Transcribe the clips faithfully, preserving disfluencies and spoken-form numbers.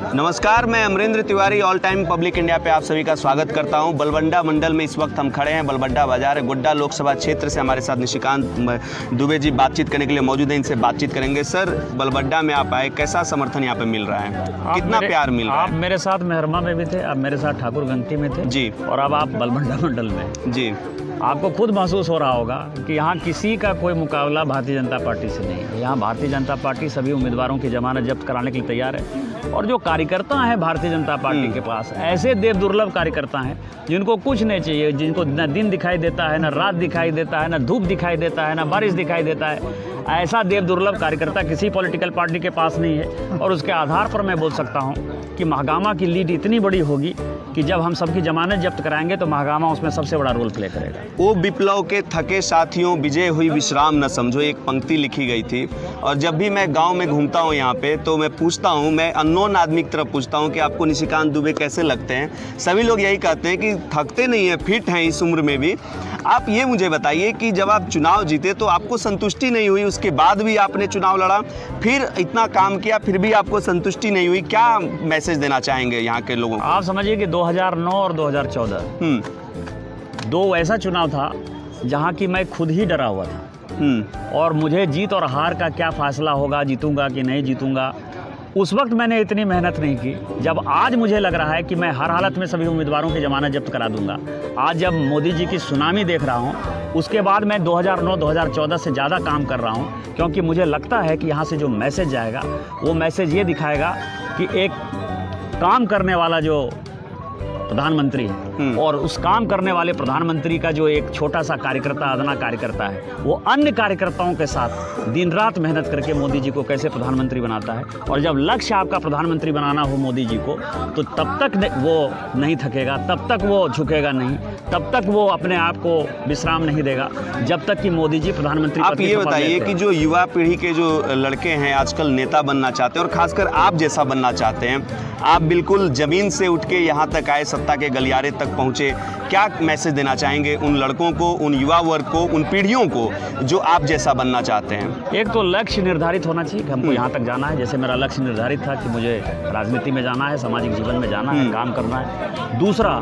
नमस्कार, मैं Amrendra Tiwari all time public India पे आप सभी का स्वागत करता हूं। बलबंडा मंडल में इस वक्त हम खड़े हैं। बलबंडा बाजार है, गोड्डा लोकसभा क्षेत्र से हमारे साथ निशिकांत दुबे जी बातचीत करने के लिए मौजूद हैं। इनसे बातचीत करेंगे। सर, बलबंडा में आप आए, कैसा समर्थन यहाँ पे मिल रहा है, कितना प्यार मिल रहा है? आप मेरे साथ मेहरमा में भी थे, आप मेरे साथ ठाकुर गंगटी में थे जी, और अब आप बलबंडा मंडल में जी। आपको खुद महसूस हो रहा होगा कि यहाँ किसी का कोई मुकाबला भारतीय जनता पार्टी से नहीं है। यहाँ भारतीय जनता पार्टी सभी उम्मीदवारों की जमानत जब्त कराने के लिए तैयार है और जो कार्यकर्ता हैं भारतीय जनता पार्टी के पास, ऐसे देव दुर्लभ कार्यकर्ता हैं जिनको कुछ नहीं चाहिए, जिनको न दिन दिखाई देता है, न रात दिखाई देता है, न धूप दिखाई देता है, न बारिश दिखाई देता है। ऐसा देव दुर्लभ कार्यकर्ता किसी पॉलिटिकल पार्टी के पास नहीं है और उसके आधार पर मैं बोल सकता हूँ कि महागामा की लीड इतनी बड़ी होगी कि जब हम सबकी जमानत जब्त कराएंगे तो महागामा उसमें सबसे बड़ा रोल प्ले करेगा। वो विप्लव के थके साथियों, विजय हुई विश्राम न समझो, एक पंक्ति लिखी गई थी। और जब भी मैं गांव में घूमता हूं यहाँ पे तो मैं पूछता हूं, मैं अननोन आदमी की तरफ पूछता हूं कि आपको निशिकांत दुबे कैसे लगते हैं। सभी लोग यही कहते हैं कि थकते नहीं हैं, फिट हैं इस उम्र में भी। आप ये मुझे बताइए कि जब आप चुनाव जीते तो आपको संतुष्टि नहीं हुई, उसके बाद भी आपने चुनाव लड़ा, फिर इतना काम किया, फिर भी आपको संतुष्टि नहीं हुई। क्या मैसेज देना चाहेंगे यहाँ के लोगों को? आप समझिए कि दो हज़ार नौ और दो हज़ार चौदह दो ऐसा चुनाव था जहाँ की मैं खुद ही डरा हुआ था और मुझे जीत और हार का क्या फासला होगा, जीतूंगा कि नहीं जीतूंगा। उस वक्त मैंने इतनी मेहनत नहीं की। जब आज मुझे लग रहा है कि मैं हर हालत में सभी उम्मीदवारों की जमानत जब्त करा दूंगा, आज जब मोदी जी की सुनामी देख रहा हूं, उसके बाद मैं दो हज़ार नौ दो हज़ार चौदह से ज़्यादा काम कर रहा हूं, क्योंकि मुझे लगता है कि यहाँ से जो मैसेज जाएगा वो मैसेज ये दिखाएगा कि एक काम करने वाला जो प्रधानमंत्री है और उस काम करने वाले प्रधानमंत्री का जो एक छोटा सा कार्यकर्ता, अदना कार्यकर्ता है, वो अन्य कार्यकर्ताओं के साथ दिन रात मेहनत करके मोदी जी को कैसे प्रधानमंत्री बनाता है। और जब लक्ष्य आपका प्रधानमंत्री बनाना हो मोदी जी को, तो तब तक वो नहीं थकेगा, तब तक वो झुकेगा नहीं, तब तक वो अपने आप को विश्राम नहीं देगा, जब तक कि मोदी जी प्रधानमंत्री। आप ये बताइए कि जो युवा पीढ़ी के जो लड़के हैं आजकल नेता बनना चाहते हैं और खासकर आप जैसा बनना चाहते हैं, आप बिल्कुल ज़मीन से उठ के यहाँ तक आए, सत्ता के गलियारे तक पहुँचे, क्या मैसेज देना चाहेंगे उन लड़कों को, उन युवा वर्ग को, उन पीढ़ियों को जो आप जैसा बनना चाहते हैं? एक तो लक्ष्य निर्धारित होना चाहिए कि हमको यहाँ तक जाना है। जैसे मेरा लक्ष्य निर्धारित था कि मुझे राजनीति में जाना है, सामाजिक जीवन में जाना है, काम करना है। दूसरा,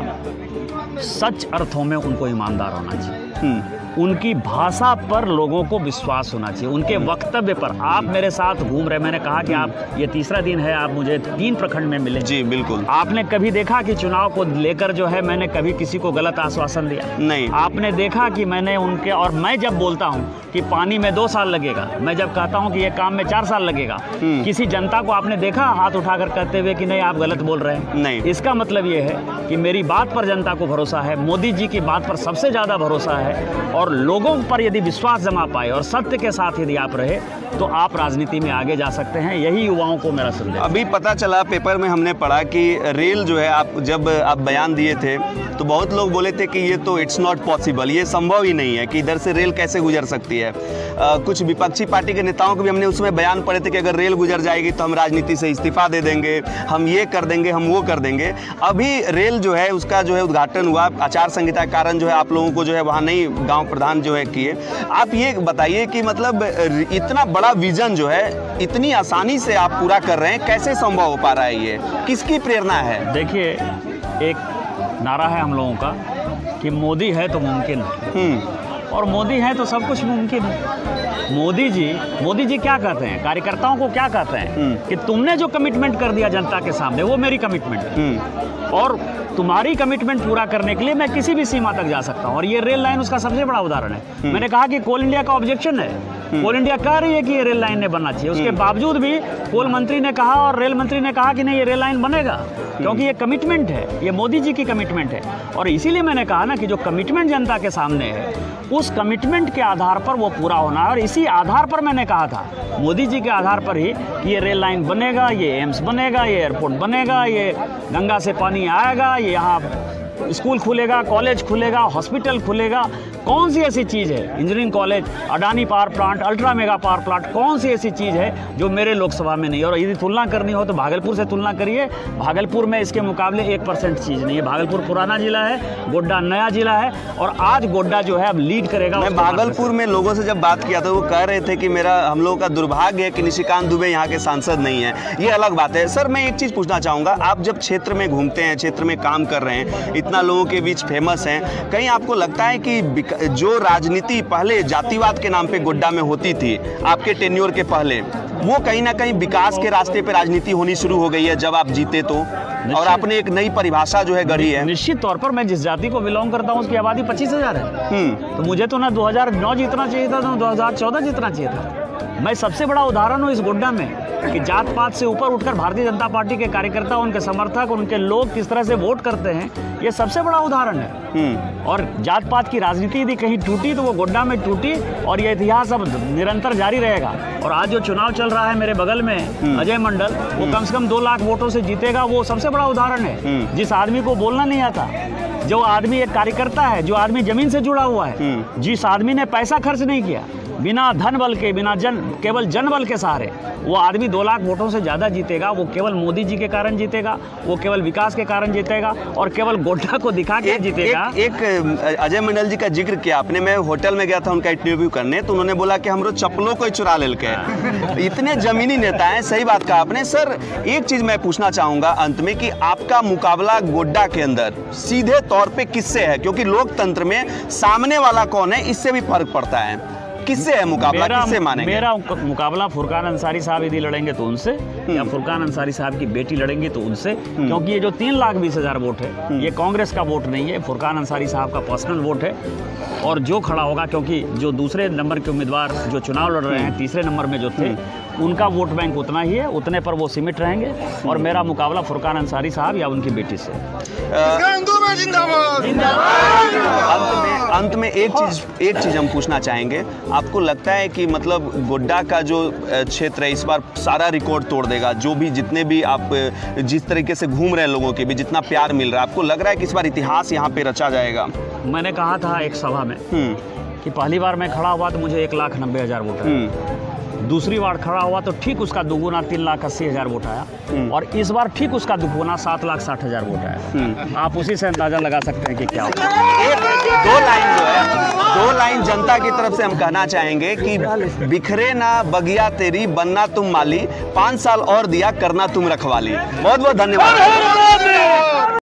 सच अर्थों में उनको ईमानदार होना चाहिए, उनकी भाषा पर लोगों को विश्वास होना चाहिए, उनके वक्तव्य पर। आप मेरे साथ घूम रहे, मैंने कहा कि आप ये तीसरा दिन है, आप मुझे तीन प्रखंड में मिले। जी बिल्कुल। आपने कभी देखा कि चुनाव को लेकर जो है मैंने कभी किसी को गलत आश्वासन दिया? नहीं। आपने देखा कि मैंने उनके, और मैं जब बोलता हूँ कि पानी में दो साल लगेगा, मैं जब कहता हूँ कि ये काम में चार साल लगेगा, किसी जनता को आपने देखा हाथ उठाकर कहते हुए कि नहीं आप गलत बोल रहे हैं? नहीं। इसका मतलब ये है कि मेरी बात पर जनता को भरोसा है, मोदी जी की बात पर सबसे ज़्यादा भरोसा है। और लोगों पर यदि विश्वास जमा पाए और सत्य के साथ यदि आप रहे तो आप राजनीति में आगे जा सकते हैं। यही युवाओं को मेरा संदेश। अभी पता चला, पेपर में हमने पढ़ा कि रेल जो है, आप जब आप बयान दिए थे तो बहुत लोग बोले थे कि ये तो इट्स नॉट पॉसिबल, ये संभव ही नहीं है कि इधर से रेल कैसे गुजर सकती है। आ, कुछ विपक्षी पार्टी के नेताओं के भी हमने उसमें बयान पढ़े थे कि अगर रेल गुजर जाएगी तो हम राजनीति से इस्तीफा दे देंगे, हम ये कर देंगे, हम वो कर देंगे। अभी रेल जो है उसका जो है उद्घाटन हुआ, आचार संहिता के कारण जो है आप लोगों को जो है वहाँ नहीं गाँव प्रधान जो है किए। आप ये बताइए कि मतलब इतना बड़ा विजन जो है इतनी आसानी से आप पूरा कर रहे हैं, कैसे संभव हो पा रहा है? ये किसकी प्रेरणा है? देखिए, एक नारा है हम लोगों का कि मोदी है तो मुमकिन है, और मोदी है तो सब कुछ मुमकिन है। मोदी जी मोदी जी क्या कहते हैं, कार्यकर्ताओं को क्या कहते हैं कि तुमने जो कमिटमेंट कर दिया जनता के सामने वो मेरी कमिटमेंट है, और तुम्हारी कमिटमेंट पूरा करने के लिए मैं किसी भी सीमा तक जा सकता हूँ। और ये रेल लाइन उसका सबसे बड़ा उदाहरण है। मैंने कहा कि कोल इंडिया का ऑब्जेक्शन है, कोल इंडिया कह रही है कि ये रेल लाइन नहीं बनना चाहिए, उसके बावजूद भी कोल मंत्री ने कहा और रेल मंत्री ने कहा कि नहीं ये रेल लाइन बनेगा, क्योंकि ये कमिटमेंट है, ये मोदी जी की कमिटमेंट है। और इसीलिए मैंने कहा ना कि जो कमिटमेंट जनता के सामने है उस कमिटमेंट के आधार पर वो पूरा होना है। और इसी आधार पर मैंने कहा था, मोदी जी के आधार पर ही, कि ये रेल लाइन बनेगा, ये एम्स बनेगा, ये एयरपोर्ट बनेगा, ये गंगा से पानी आएगा, ये यहाँ स्कूल खुलेगा, कॉलेज खुलेगा, हॉस्पिटल खुलेगा, कौन सी ऐसी चीज़ है, engineering college, Adani power plant, ultra mega power plant, कौन सी ऐसी चीज़ है जो मेरे लोकसभा में नहीं है? और यदि तुलना करनी हो तो भागलपुर से तुलना करिए, भागलपुर में इसके मुकाबले एक परसेंट चीज़ नहीं है। भागलपुर पुराना जिला है, गोड्डा नया जिला है, और आज गोड्डा जो है अब लीड करेगा। मैं भागलपुर में लोगों से जब बात किया था वो कह रहे थे कि मेरा हम लोगों का दुर्भाग्य है कि निशिकांत दुबे यहाँ के सांसद नहीं है। ये अलग बात है। सर मैं एक चीज़ पूछना चाहूँगा, आप जब क्षेत्र में घूमते हैं, क्षेत्र में काम कर रहे हैं, इतना लोगों के बीच फेमस हैं, कहीं आपको लगता है कि जो राजनीति पहले जातिवाद के नाम पे गोड्डा में होती थी आपके टेन्योर के पहले, वो कहीं ना कहीं विकास के रास्ते पे राजनीति होनी शुरू हो गई है जब आप जीते तो, और आपने एक नई परिभाषा जो है गढ़ी है? निश्चित तौर पर मैं जिस जाति को बिलोंग करता हूँ उसकी आबादी पच्चीस हजार है, तो मुझे तो ना दो हज़ार नौ जीतना चाहिए था, ना दो हज़ार चौदह जीतना चाहिए था। मैं सबसे बड़ा उदाहरण हूँ इस गोड्डा में कि जात पात से ऊपर उठकर भारतीय जनता पार्टी के कार्यकर्ता, उनके समर्थक, उनके लोग किस तरह से वोट करते हैं, ये सबसे बड़ा उदाहरण है। और जात पात की राजनीति यदि कहीं टूटी तो वो गोड्डा में टूटी, और ये इतिहास अब निरंतर जारी रहेगा। और आज जो चुनाव चल रहा है मेरे बगल में अजय मंडल, वो कम से कम दो लाख वोटों से जीतेगा, वो सबसे बड़ा उदाहरण है। जिस आदमी को बोलना नहीं आता, जो आदमी एक कार्यकर्ता है, जो आदमी जमीन से जुड़ा हुआ है, जिस आदमी ने पैसा खर्च नहीं किया, बिना धन बल के, बिना जन, केवल जन बल के सहारे, वो आदमी दो लाख वोटों से ज़्यादा जीतेगा। वो केवल मोदी जी के कारण जीतेगा, वो केवल विकास के कारण जीतेगा, और केवल गोड्डा को दिखा के जीतेगा। एक, एक अजय मंडल जी का जिक्र किया आपने, मैं होटल में गया था उनका इंटरव्यू करने, तो उन्होंने बोला कि हमरो चप्पलों को ही चुरा ले के। इतने जमीनी नेता हैं, सही बात कहा आपने। सर एक चीज़ मैं पूछना चाहूँगा अंत में कि आपका मुकाबला गोड्डा के अंदर सीधे तौर पर किससे है? क्योंकि लोकतंत्र में सामने वाला कौन है इससे भी फर्क पड़ता है। किससे है मुकाबला, किससे मानेंगे? मेरा मुकाबला फुरकान अंसारी साहब यदि लड़ेंगे तो उनसे, या फुरकान अंसारी साहब की बेटी लड़ेंगी तो उनसे, क्योंकि ये जो तीन लाख बीस हजार वोट है ये कांग्रेस का वोट नहीं है, फुरकान अंसारी साहब का पर्सनल वोट है। और जो खड़ा होगा, क्योंकि जो दूसरे नंबर के उम्मीदवार जो चुनाव लड़ रहे हैं, तीसरे नंबर में जो थे, उनका वोट बैंक उतना ही है, उतने पर वो सीमित रहेंगे। और मेरा मुकाबला फुरकान अंसारी साहब या उनकी बेटी से। अंत में अंत में एक चीज एक चीज हम पूछना चाहेंगे, आपको लगता है कि मतलब गोड्डा का जो क्षेत्र है इस बार सारा रिकॉर्ड तोड़ देगा? जो भी जितने भी आप जिस तरीके से घूम रहे हैं, लोगों के भी जितना प्यार मिल रहा है, आपको लग रहा है कि इस बार इतिहास यहाँ पे रचा जाएगा? मैंने कहा था एक सभा में कि पहली बार मैं खड़ा हुआ तो मुझे एक लाख नब्बे हजार वोट आया, दूसरी बार खड़ा हुआ तो ठीक उसका दुगुना तीन लाख अस्सी हजार वोट आया, और इस बार ठीक उसका दुगुना सात लाख साठ हजार वोट आया। आप उसी से अंदाजा लगा सकते हैं कि क्या होगा। एक दो लाइन जो है, दो लाइन जनता की तरफ से हम कहना चाहेंगे कि बिखरे ना बगिया तेरी, बनना तुम माली, पाँच साल और दिया करना तुम रखवाली। बहुत बहुत धन्यवाद।